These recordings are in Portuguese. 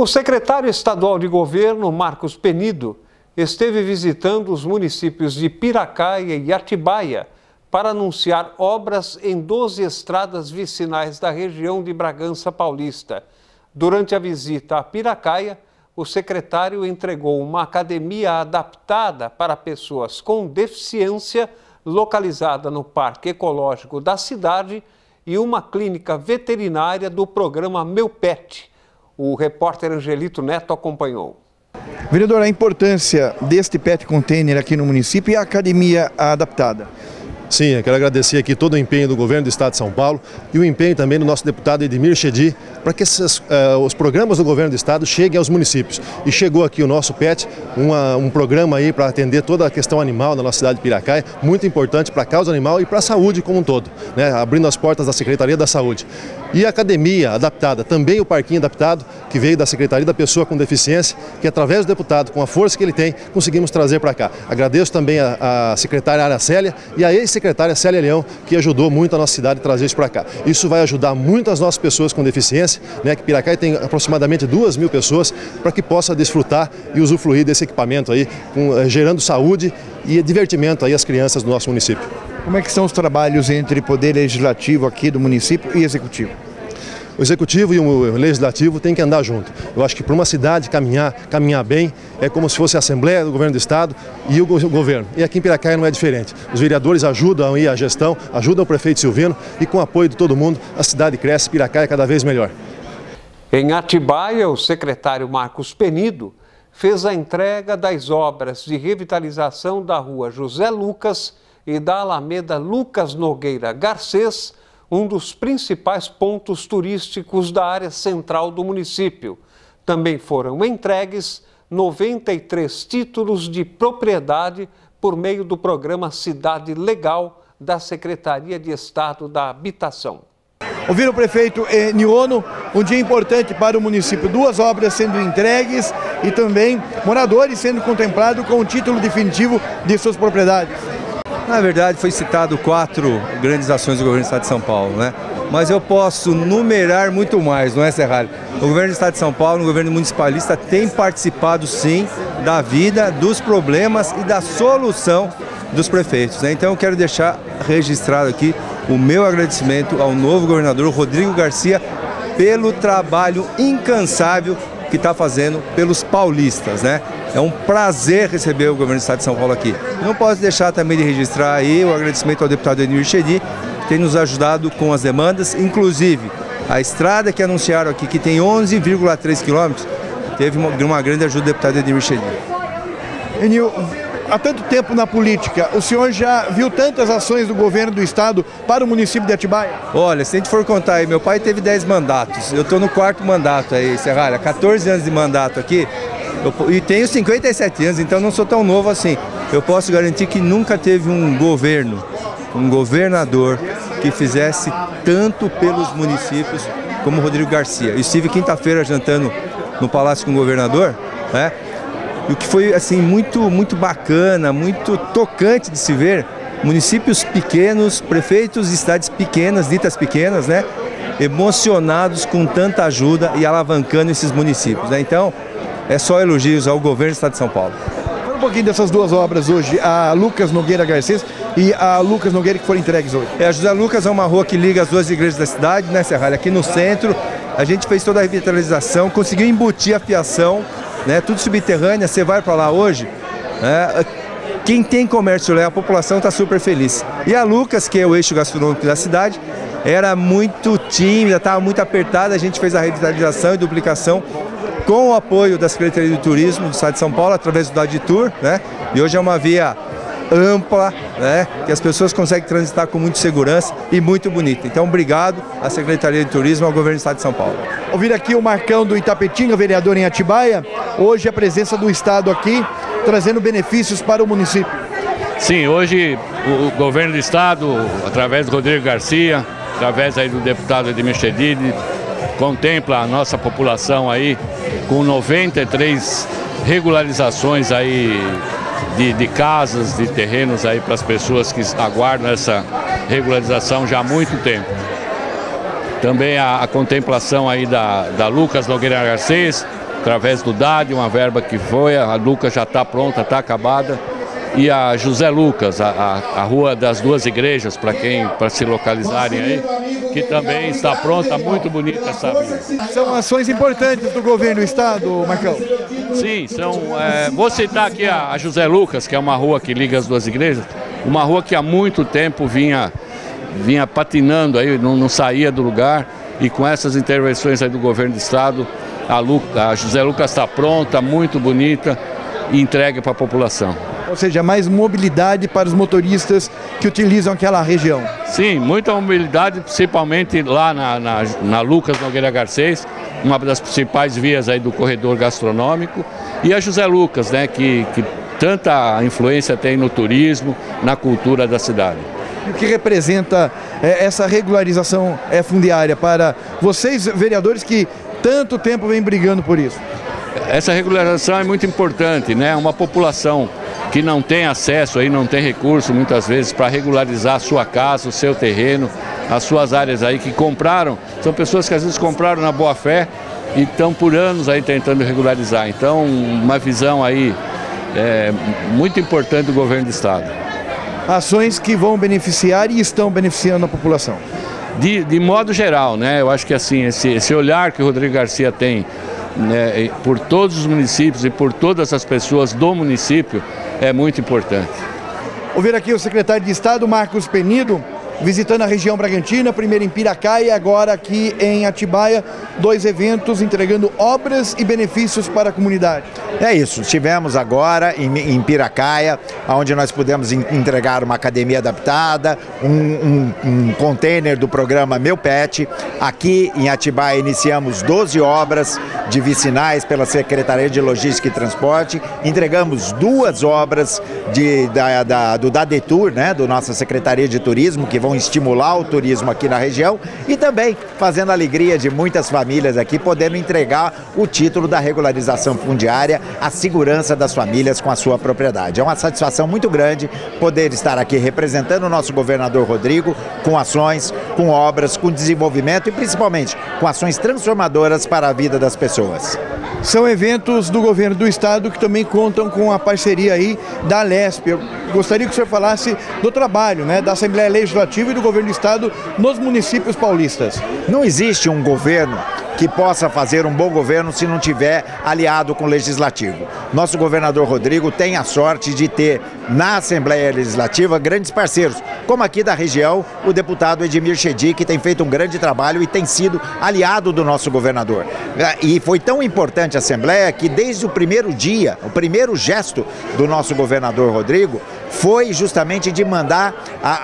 O secretário estadual de governo, Marcos Penido, esteve visitando os municípios de Piracaia e Atibaia para anunciar obras em 12 estradas vicinais da região de Bragança Paulista. Durante a visita a Piracaia, o secretário entregou uma academia adaptada para pessoas com deficiência, localizada no Parque Ecológico da cidade, e uma clínica veterinária do programa Meu Pet. O repórter Angelito Neto acompanhou. Vereador, a importância deste pet container aqui no município e a academia adaptada. Sim, eu quero agradecer aqui todo o empenho do governo do estado de São Paulo e o empenho também do nosso deputado Edmir Chedi para que os programas do governo do estado cheguem aos municípios. E chegou aqui o nosso PET, um programa aí para atender toda a questão animal na nossa cidade de Piracaia, muito importante para a causa animal e para a saúde como um todo, né? Abrindo as portas da Secretaria da Saúde. E a academia adaptada, também o parquinho adaptado, que veio da Secretaria da Pessoa com Deficiência, que através do deputado, com a força que ele tem, conseguimos trazer para cá. Agradeço também a secretária Aracélia e a ex-secretária Célia Leão, que ajudou muito a nossa cidade a trazer isso para cá. Isso vai ajudar muito as nossas pessoas com deficiência, né, que Piracaia tem aproximadamente 2.000 pessoas, para que possa desfrutar e usufruir desse equipamento aí, gerando saúde e divertimento aí às crianças do nosso município. Como é que são os trabalhos entre poder legislativo aqui do município e executivo? O executivo e o legislativo têm que andar junto. Eu acho que para uma cidade caminhar bem, é como se fosse a Assembleia do Governo do Estado e o governo. E aqui em Piracaia não é diferente. Os vereadores ajudam aí a gestão, ajudam o prefeito Silvino e com o apoio de todo mundo, a cidade cresce, Piracaia cada vez melhor. Em Atibaia, o secretário Marcos Penido fez a entrega das obras de revitalização da rua José Lucas e da Alameda Lucas Nogueira Garcês, um dos principais pontos turísticos da área central do município. Também foram entregues 93 títulos de propriedade por meio do programa Cidade Legal da Secretaria de Estado da Habitação. Ouvir o prefeito Niono, um dia importante para o município, 2 obras sendo entregues e também moradores sendo contemplados com o título definitivo de suas propriedades. Na verdade, foi citado 4 grandes ações do governo do estado de São Paulo, né? Mas eu posso numerar muito mais, não é, Serralho? O governo do estado de São Paulo, o governo municipalista, tem participado, sim, da vida, dos problemas e da solução dos prefeitos, né? Então eu quero deixar registrado aqui o meu agradecimento ao novo governador Rodrigo Garcia pelo trabalho incansável que está fazendo pelos paulistas, né? É um prazer receber o governo do estado de São Paulo aqui. Não posso deixar também de registrar aí o agradecimento ao deputado Edmir Chedi, que tem nos ajudado com as demandas, inclusive a estrada que anunciaram aqui, que tem 11,3 quilômetros, teve uma grande ajuda do deputado Edmir Chedi. Enil, há tanto tempo na política, o senhor já viu tantas ações do governo do estado para o município de Atibaia? Olha, se a gente for contar aí, meu pai teve 10 mandatos, eu estou no 4º mandato aí, Serralha, 14 anos de mandato aqui, e tenho 57 anos, então não sou tão novo assim. Eu posso garantir que nunca teve um governador que fizesse tanto pelos municípios como o Rodrigo Garcia. Eu estive quinta-feira jantando no Palácio com o governador, né? E o que foi assim muito bacana, muito tocante de se ver, municípios pequenos, prefeitos de cidades pequenas, ditas pequenas, né? Emocionados com tanta ajuda e alavancando esses municípios, né? Então, é só elogios ao governo do estado de São Paulo. Fala um pouquinho dessas 2 obras hoje, a Lucas Nogueira Garcês e a Lucas Nogueira, que foram entregues hoje. A José Lucas é uma rua que liga as 2 igrejas da cidade, né, Serralha? Aqui no centro, a gente fez toda a revitalização, conseguiu embutir a fiação, né, tudo subterrânea. Você vai para lá hoje, né, quem tem comércio lá, a população está super feliz. E a Lucas, que é o eixo gastronômico da cidade, era muito tímida, estava muito apertada, a gente fez a revitalização e duplicação com o apoio da Secretaria de Turismo do estado de São Paulo, através do Daditur, né? E hoje é uma via ampla, né? Que as pessoas conseguem transitar com muita segurança e muito bonita. Então, obrigado à Secretaria de Turismo e ao governo do estado de São Paulo. Ouvir aqui o Marcão do Itapetinga, vereador em Atibaia, hoje a presença do estado aqui, trazendo benefícios para o município. Sim, hoje o governo do estado, através do Rodrigo Garcia, através aí do deputado Edmir Chedi, contempla a nossa população aí com 93 regularizações aí de casas, de terrenos aí para as pessoas que aguardam essa regularização já há muito tempo. Também a contemplação aí da Lucas Nogueira Garcês, através do DAD, uma verba que foi, a Lucas já está pronta, está acabada. E a José Lucas, a Rua das Duas Igrejas, para se localizarem aí, que também está pronta, muito bonita essa via. São ações importantes do governo do estado, Marcão. Sim, vou citar aqui a José Lucas, que é uma rua que liga as duas igrejas, uma rua que há muito tempo vinha patinando aí, não saía do lugar, e com essas intervenções aí do governo do estado, a José Lucas está pronta, muito bonita, e entregue para a população. Ou seja, mais mobilidade para os motoristas que utilizam aquela região. Sim, muita mobilidade, principalmente lá na Lucas Nogueira Garcês, uma das principais vias aí do corredor gastronômico, e a José Lucas, né, que tanta influência tem no turismo, na cultura da cidade. E o que representa essa regularização fundiária para vocês, vereadores, que tanto tempo vem brigando por isso? Essa regularização é muito importante, né? Uma população que não tem acesso, aí não tem recurso muitas vezes para regularizar a sua casa, o seu terreno, as suas áreas aí que compraram, são pessoas que às vezes compraram na boa fé e estão por anos aí tentando regularizar. Então, uma visão aí muito importante do governo do estado. Ações que vão beneficiar e estão beneficiando a população. De modo geral, né? Eu acho que assim, esse olhar que o Rodrigo Garcia tem, né, por todos os municípios e por todas as pessoas do município é muito importante. Ouvir aqui o secretário de Estado, Marcos Penido, visitando a região Bragantina, primeiro em Piracaia e agora aqui em Atibaia, 2 eventos entregando obras e benefícios para a comunidade. É isso, estivemos agora em Piracaia, onde nós pudemos entregar uma academia adaptada, um container do programa Meu Pet. Aqui em Atibaia iniciamos 12 obras de vicinais pela Secretaria de Logística e Transporte, entregamos 2 obras do DADETUR, né, do nossa Secretaria de Turismo, que vão estimular o turismo aqui na região e também fazendo a alegria de muitas famílias aqui, podendo entregar o título da regularização fundiária, a segurança das famílias com a sua propriedade. É uma satisfação muito grande poder estar aqui representando o nosso governador Rodrigo com ações, com obras, com desenvolvimento e principalmente com ações transformadoras para a vida das pessoas. São eventos do governo do estado que também contam com a parceria aí da Alesp. Eu gostaria que o senhor falasse do trabalho, né, da Assembleia Legislativa e do governo do estado nos municípios paulistas. Não existe um governo que possa fazer um bom governo se não tiver aliado com o Legislativo. Nosso governador Rodrigo tem a sorte de ter na Assembleia Legislativa grandes parceiros, como aqui da região, o deputado Edmir Chedi, que tem feito um grande trabalho e tem sido aliado do nosso governador. E foi tão importante a Assembleia que desde o primeiro dia, o primeiro gesto do nosso governador Rodrigo foi justamente de mandar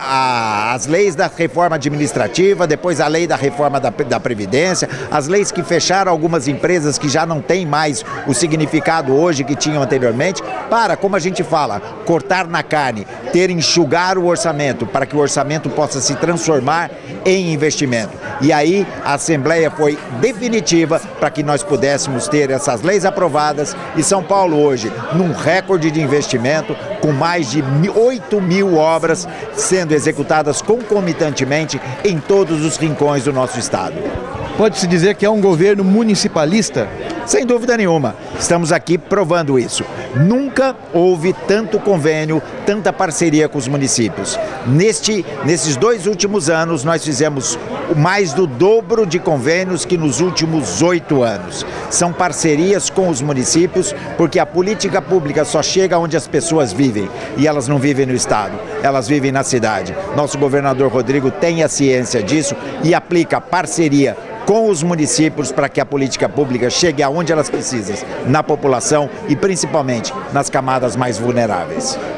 as leis da reforma administrativa, depois a lei da reforma da Previdência, as leis que fecharam algumas empresas que já não têm mais o significado hoje que tinham anteriormente, para, como a gente fala, cortar na carne, enxugar o orçamento, para que o orçamento possa se transformar em investimento. E aí a Assembleia foi definitiva para que nós pudéssemos ter essas leis aprovadas e São Paulo hoje, num recorde de investimento, com mais de 8.000 obras sendo executadas concomitantemente em todos os rincões do nosso estado. Pode-se dizer que é um governo municipalista? Sem dúvida nenhuma, estamos aqui provando isso. Nunca houve tanto convênio, tanta parceria com os municípios. Nesses 2 últimos anos, nós fizemos mais do dobro de convênios que nos últimos 8 anos. São parcerias com os municípios, porque a política pública só chega onde as pessoas vivem, e elas não vivem no estado, elas vivem na cidade. Nosso governador Rodrigo tem a ciência disso e aplica parceria com os municípios para que a política pública chegue aonde elas precisam, na população e principalmente nas camadas mais vulneráveis.